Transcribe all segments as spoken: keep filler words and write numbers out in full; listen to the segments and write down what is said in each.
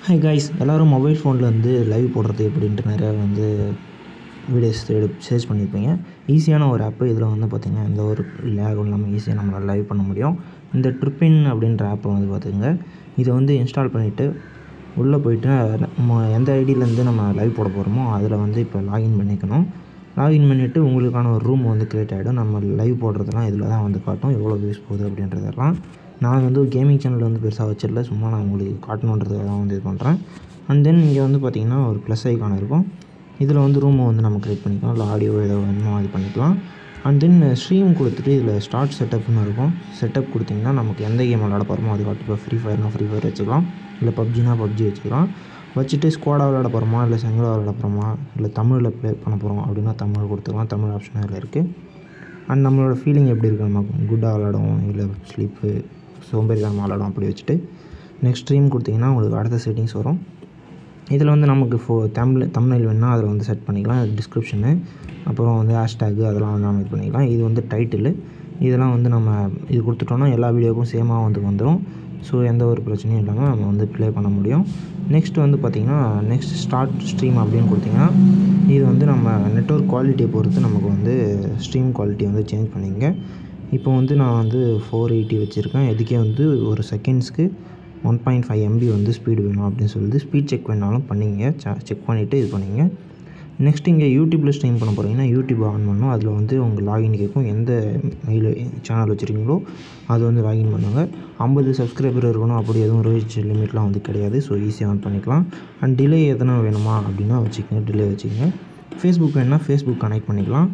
Hi guys, எல்லோரும் mobile ஃபோனில் வந்து லைவ் போடுறது எப்படின்ட்டு நிறையா வந்து வீடியோஸ் எடு சர்ச் பண்ணியிருப்பீங்க. ஈஸியான ஒரு ஆப்பு. இதில் வந்து பார்த்திங்கன்னா எந்த ஒரு லேகும் இல்லாமல் ஈஸியாக நம்மளால் லைவ் பண்ண முடியும். இந்த ட்ரிப்பின் அப்படின்ற ஆப்பை வந்து பார்த்துங்க, இதை வந்து இன்ஸ்டால் பண்ணிவிட்டு உள்ளே போய்ட்டு நம்ம எந்த ஐடியிலேருந்து நம்ம லைவ் போட போகிறோமோ அதில் வந்து இப்போ லாகின் பண்ணிக்கணும். லாகின் பண்ணிவிட்டு உங்களுக்கான ஒரு ரூம் வந்து க்ரியேட் ஆகிடும். நம்ம லைவ் போடுறதெல்லாம் இதில் தான் வந்து காட்டும், எவ்வளோ வியூஸ் போகுது அப்படின்றதெல்லாம். நான் வந்து கேமிங் சேனல் வந்து பெருசாக வச்சிடல, சும்மா நான் உங்களுக்கு காட்டணுன்றதுக்காக தான் வந்து இது பண்ணுறேன். அண்ட் தென் இங்கே வந்து பார்த்திங்கன்னா ஒரு ப்ளஸ் ஐக்கான் இருக்கும். இதில் வந்து ரூமை வந்து நம்ம க்ரியேட் பண்ணிக்கலாம், இல்லை ஆடியோ ஏதோ வேணுமோ அது பண்ணிக்கலாம். அண்ட் தென் ஸ்ட்ரீம் கொடுத்துட்டு இதில் ஸ்டார்ட் செட்டப்னு இருக்கும். செட்டப் கொடுத்திங்கன்னா நமக்கு எந்த கேம் விளாட போகிறோமோ அது காட்டு. இப்போ ஃப்ரீ ஃபயர்னா ஃப்ரீ ஃபயர் வச்சுக்கலாம், இல்லை பப்ஜினா பப்ஜி வச்சுக்கலாம். வச்சுட்டு ஸ்குவாடாக விளாட போகிறோமா, இல்லை சிங்கிளாக விளாட போகிறோமா, இல்லை தமிழில் ப்ளே பண்ண போகிறோம் அப்படின்னா தமிழ் கொடுத்துக்கலாம். தமிழ் ஆப்ஷன் அதில் இருக்குது. அண்ட் நம்மளோட ஃபீலிங் எப்படி இருக்குது, நம்ம குட்டாக விளாடுவோம் இல்லை ஸ்லீப்பு சோம்பேறித்தனமாக விளாடும் அப்படி வச்சுட்டு நெக்ஸ்ட் ஸ்ட்ரீம் கொடுத்திங்கன்னா உங்களுக்கு அடுத்த செட்டிங்ஸ் வரும். இதில் வந்து நமக்கு ஃபோ தமிழ் தமிழில் வேணுன்னா அதில் வந்து செட் பண்ணிக்கலாம். டிஸ்கிரிப்ஷனு, அப்புறம் வந்து ஹேஷ்டேகு அதெல்லாம் வந்து நம்ம இது பண்ணிக்கலாம். இது வந்து டைட்டிலு, இதெல்லாம் வந்து நம்ம இது கொடுத்துட்டோன்னா எல்லா வீடியோவுக்கும் சேமாக வந்து வந்துடும். ஸோ எந்த ஒரு பிரச்சனையும் இல்லாமல் நம்ம வந்து ப்ளே பண்ண முடியும். நெக்ஸ்ட் வந்து பார்த்திங்கன்னா நெக்ஸ்ட் ஸ்டார்ட் ஸ்ட்ரீம் அப்படின்னு கொடுத்திங்கன்னா இது வந்து நம்ம நெட்வொர்க் குவாலிட்டியை பொறுத்து நமக்கு வந்து ஸ்ட்ரீம் குவாலிட்டி வந்து சேஞ்ச் பண்ணிங்க. இப்போ வந்து நான் வந்து ஃபோர் எயிட்டி வச்சுருக்கேன். இதுக்கே வந்து ஒரு செகண்ட்ஸ்க்கு ஒன் பாயிண்ட் ஃபைவ் எம்பி வந்து ஸ்பீடு வேணும் அப்படின்னு சொல்லிட்டு ஸ்பீட் செக் வேணாலும் பண்ணிங்க. செக் பண்ணிவிட்டு இது பண்ணிங்க. நெக்ஸ்ட் இங்கே யூடியூப்பில் ஸ்ட்ரீம் பண்ண போகிறீங்கன்னா யூடியூப் ஆன் பண்ணணும். அதில் வந்து உங்கள் லாகின் கேட்கும். எந்த மெயில் சேனல் வச்சுருக்கீங்களோ அது வந்து லாகின் பண்ணுங்க. ஐம்பது சப்ஸ்கிரைபர் இருக்கணும், அப்படி எதுவும் ரீச் லிமிட்லாம் வந்து கிடையாது. ஸோ ஈஸியாக வந்து பண்ணிக்கலாம். அண்ட் டிலே எதனா வேணுமா அப்படின்னா வச்சுக்கோங்க, டிலே வச்சுக்கோங்க. ஃபேஸ்புக் வேணுன்னா ஃபேஸ்புக் கனெக்ட் பண்ணிக்கலாம்.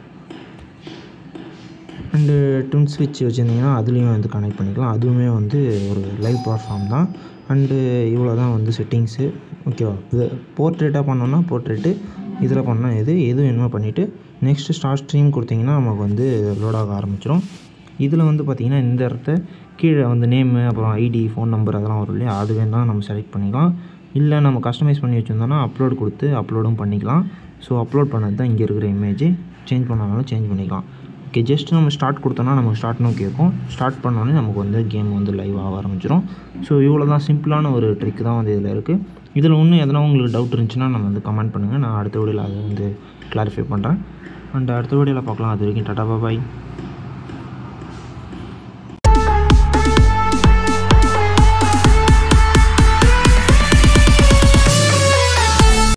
அண்டு ட்வின் ஸ்விட்ச் வச்சுருந்திங்கன்னா அதுலேயும் வந்து கனெக்ட் பண்ணிக்கலாம். அதுவுமே வந்து ஒரு லைவ் பிளாட்ஃபார்ம் தான். அண்டு இவ்வளோ தான் வந்து செட்டிங்ஸு. ஓகேவா? இது போர்ட்ரேட்டாக பண்ணோன்னா போர்ட்ரேட்டு, இதில் பண்ணால் எது எது வேணுமோ பண்ணிவிட்டு நெக்ஸ்ட்டு ஸ்டார்ட் ஸ்ட்ரீம் கொடுத்திங்கன்னா நமக்கு வந்து லோடாக ஆரம்பிச்சிடும். இதில் வந்து பார்த்திங்கன்னா இந்த இடத்த கீழே வந்து நேமு, அப்புறம் ஐடி, ஃபோன் நம்பர் அதெல்லாம் வரும் இல்லையா, அது வேணால் நம்ம செலக்ட் பண்ணிக்கலாம். இல்லை நம்ம கஸ்டமைஸ் பண்ணி வச்சுருந்தோன்னா அப்லோட் கொடுத்து அப்லோடும் பண்ணிக்கலாம். ஸோ அப்லோட் பண்ணது தான் இங்கே இருக்கிற இமேஜ். சேஞ்ச் பண்ணாலும் சேஞ்ச் பண்ணிக்கலாம். ஓகே, ஜஸ்ட் நம்ம ஸ்டார்ட் கொடுத்தோன்னா நமக்கு ஸ்டார்ட்னு கேட்கும். ஸ்டார்ட் பண்ணோன்னே நமக்கு வந்து கேம் வந்து லைவ் ஆக ஆரம்பிச்சிடும். ஸோ இவ்வளோ தான், சிம்பிளான ஒரு ட்ரிக் தான் வந்து இதில் இருக்குது. இதில் இன்னும் எதனா உங்களுக்கு டவுட் இருந்துச்சுன்னா நம்ம வந்து கமெண்ட் பண்ணுங்கள். நான் அடுத்த வீடியோவில் அதை வந்து கிளாரிஃபை பண்ணுறேன். அண்ட் அடுத்த வீடியோவில் பார்க்கலாம். அது வரைக்கும் டாடா பாய்.